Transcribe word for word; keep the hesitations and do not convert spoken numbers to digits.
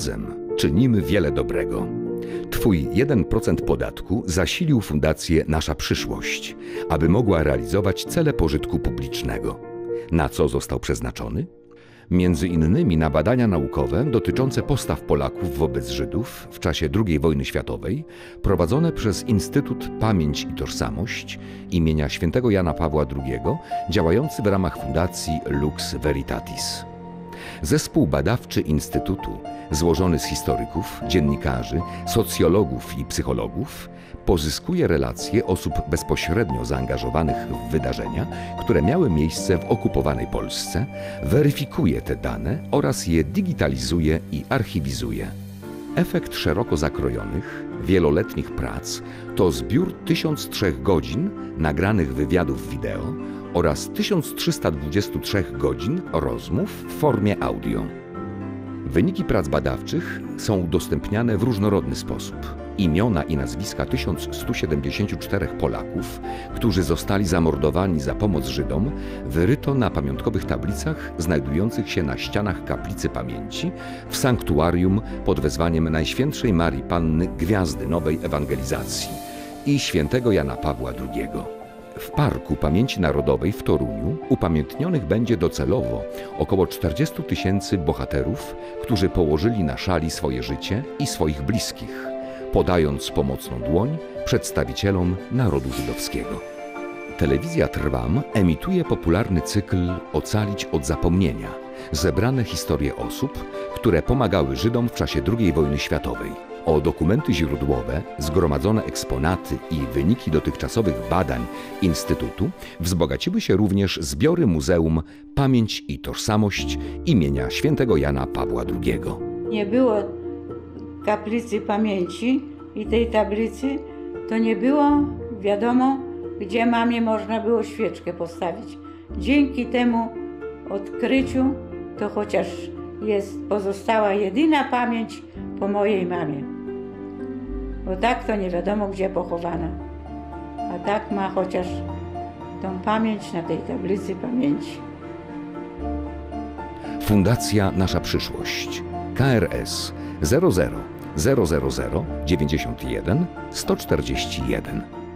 Razem czynimy wiele dobrego. Twój jeden procent podatku zasilił Fundację Nasza Przyszłość, aby mogła realizować cele pożytku publicznego. Na co został przeznaczony? Między innymi na badania naukowe dotyczące postaw Polaków wobec Żydów w czasie drugiej wojny światowej, prowadzone przez Instytut Pamięć i Tożsamość imienia świętego Jana Pawła drugiego, działający w ramach Fundacji Lux Veritatis. Zespół badawczy Instytutu, złożony z historyków, dziennikarzy, socjologów i psychologów, pozyskuje relacje osób bezpośrednio zaangażowanych w wydarzenia, które miały miejsce w okupowanej Polsce, weryfikuje te dane oraz je digitalizuje i archiwizuje. Efekt szeroko zakrojonych, wieloletnich prac to zbiór tysiąc trzech godzin nagranych wywiadów wideo oraz tysiąc trzysta dwadzieścia trzy godzin rozmów w formie audio. Wyniki prac badawczych są udostępniane w różnorodny sposób. Imiona i nazwiska tysiąc stu siedemdziesięciu czterech Polaków, którzy zostali zamordowani za pomoc Żydom, wyryto na pamiątkowych tablicach znajdujących się na ścianach Kaplicy Pamięci w sanktuarium pod wezwaniem Najświętszej Marii Panny Gwiazdy Nowej Ewangelizacji i świętego Jana Pawła drugiego. W Parku Pamięci Narodowej w Toruniu upamiętnionych będzie docelowo około czterdziestu tysięcy bohaterów, którzy położyli na szali swoje życie i swoich bliskich, podając pomocną dłoń przedstawicielom narodu żydowskiego. Telewizja Trwam emituje popularny cykl Ocalić od zapomnienia, zebrane historie osób, które pomagały Żydom w czasie drugiej wojny światowej. O dokumenty źródłowe, zgromadzone eksponaty i wyniki dotychczasowych badań Instytutu wzbogaciły się również zbiory Muzeum Pamięć i Tożsamość imienia świętego Jana Pawła drugiego. Nie było Kaplicy Pamięci i tej tablicy, to nie było wiadomo, gdzie mamie można było świeczkę postawić. Dzięki temu odkryciu to chociaż jest pozostała jedyna pamięć po mojej mamie. Bo tak to nie wiadomo, gdzie pochowana. A tak ma chociaż tą pamięć na tej tablicy pamięci. Fundacja Nasza Przyszłość. K R S zero zero zero zero zero dziewięćdziesiąt jeden sto czterdzieści jeden.